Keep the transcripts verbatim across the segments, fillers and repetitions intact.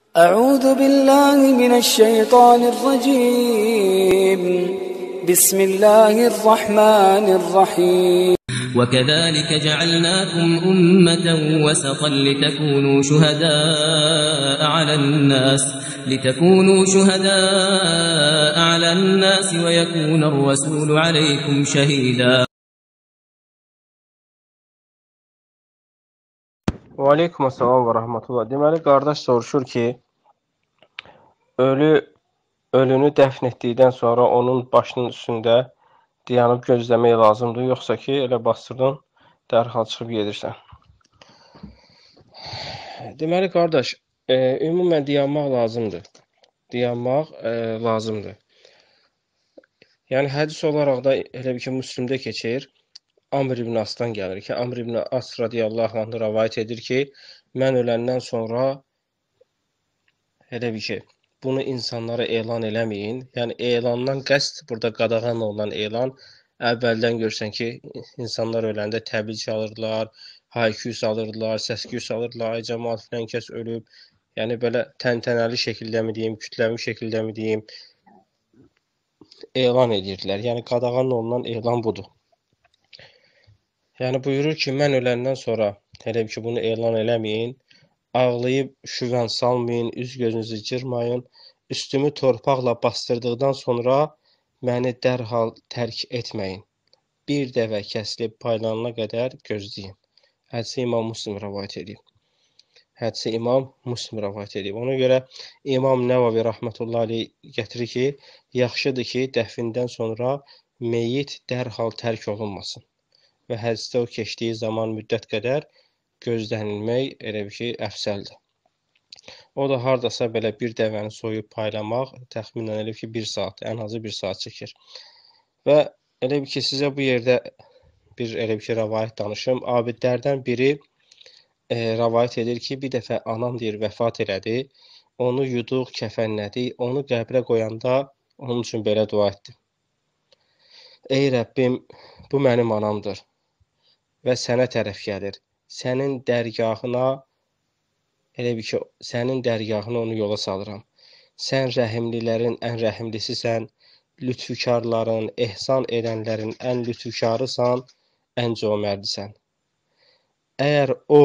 أعوذ بالله من الشيطان الرجيم بسم الله الرحمن الرحيم وكذلك جعلناكم أمة وسطا لتكونوا شهداء على الناس لتكونوا شهداء على الناس ويكون الرسول عليكم شهيدا. Və aleykumussalam və rahmetullah. Deməli, qardaş soruşur ki, ölü ölünü dəfn etdikdən sonra onun başının üstündə dayanıb gözləmək lazımdır, yoxsa ki, elə bastırdın, dərhal çıxıb gedirsən. Deməli, qardaş, e, ümumən dayanmaq lazımdır. Dayanmaq e, lazımdır. Yəni, hədis olaraq da elə bir ki, Müslimdə keçir. Amr ibn As'dan gəlir ki, Amr ibn As radiyallahu anh rəvayət edir ki, mən öləndən sonra elə bir ki, bunu insanlara elan eləməyin. Yəni, elandan qəsd, burada qadağan olunan elan, əvvəldən görsən ki, insanlar öləndə təbil çalırdılar, hayküy salırdılar, səsküy salırdılar, ay cəmaat filan kəs ölüb. Yəni, belə təntənəli şəkildə mi deyim, kütləvi şəkildə mi deyim, elan edirdilər. Yəni, qadağan olunan elan budur. Yəni, buyurur ki, mən öləndən sonra, elə ki, bunu elan eləməyin, ağlayıb şüvən salmayın, üz gözünüzü cırmayın, üstümü torpaqla bastırdıqdan sonra məni dərhal tərk etməyin. Bir dəvə kəsilib paylanana qədər gözləyin. Hədisi İmam Müslim rəvayət edib. Hədisi İmam Müslim rəvayət edib. Ona görə İmam Nəvavi rəhmətullah aleyh gətirir ki, yaxşıdır ki, dəfindən sonra meyit dərhal tərk olunmasın. Və hədisdə o keçdiyi zaman müddət qədər gözlənilmək elə bir ki, əfsəldir. O da hardasa belə bir dəvəni soyub paylamaq təxminən elə ki, bir saat, ən azı bir saat çəkir. Və elə bir ki, sizə bu yerdə bir elə bir ki, rəvayət danışım. Abidlərdən biri e, rəvayət edir ki, bir dəfə anam deyir, vəfat elədi, onu yuduq, kəfənlədi, onu qəbrə qoyanda onun üçün belə dua etdi. Ey Rəbbim, bu mənim anamdır və sənə tərəf gəlir. Sənin dərgahına, elə bir ki, sənin dərgahına onu yola salıram. Sən rəhimlilərin ən rəhimlisisən, lütfükarların, ehsan edənlərin ən lütfükarısan, ən cömərdisən. Əgər o,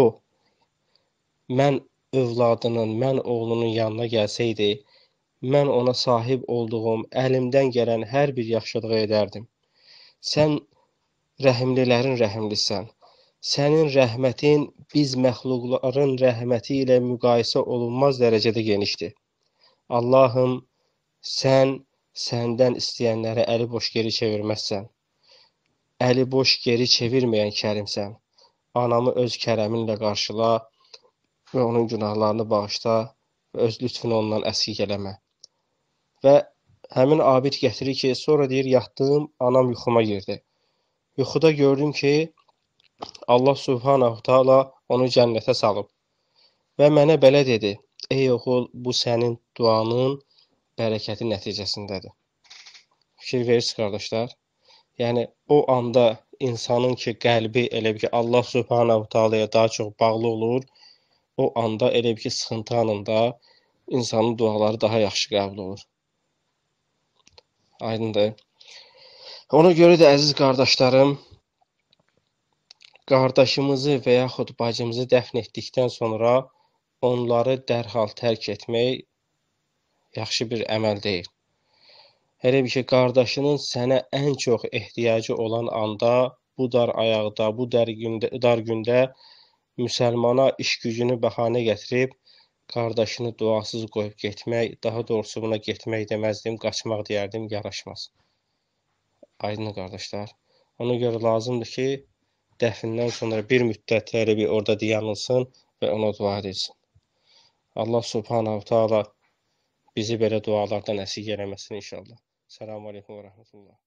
mən övladının, mən oğlunun yanına gəlsəydi, mən ona sahib olduğum, əlimdən gələn hər bir yaxşılığı edərdim. Sən rəhimlilərin rəhimlisən. Sənin rəhmətin biz məxluqların rəhməti ilə müqayisə olunmaz dərəcədə genişdir. Allahım, sən səndən istəyənləri əli boş geri çevirməzsən. Əli boş geri çevirməyən kərimsən. Anamı öz kərəminlə qarşıla və onun günahlarını bağışla və öz lütfünü ondan əskik eləmə. Və həmin abid gətirir ki, sonra deyir, yatdım, anam yuxuma girdi. Yuxuda gördüm ki, Allah Subhanahu Taala onu cənnətə salıb və mənə belə dedi, ey oğul, bu sənin duanın bərəkəti nəticəsindədir. Fikir verirsiniz, qardaşlar. Yəni, o anda insanın ki, qəlbi elə bir ki, Allah Subhanahu Taala'ya daha çox bağlı olur, o anda elə bir ki, sıxıntı anında insanın duaları daha yaxşı qəbul olur. Aydındır. Ona görə də əziz qardaşlarım, qardaşımızı və yaxud bacımızı dəfn etdikdən sonra onları dərhal tərk etmək yaxşı bir əməl deyil. Elə bir ki, qardaşının sənə ən çox ehtiyacı olan anda, bu dar ayaqda, bu dar gündə, dar gündə müsəlmana iş gücünü bəhanə gətirib, qardaşını duasız qoyub getmək, daha doğrusu buna getmək deməzdim, qaçmaq deyərdim, yaraşmaz. Aydın qardaşlar. Ona görə lazımdır ki, dəfindən sonra bir müddət elə bir orada dayanılsın və ona dua edilsin. Allah Subhanahu Taala bizi belə dualardan əsirg eləməsin inşallah. Selamun aleyküm və rəhmətullah.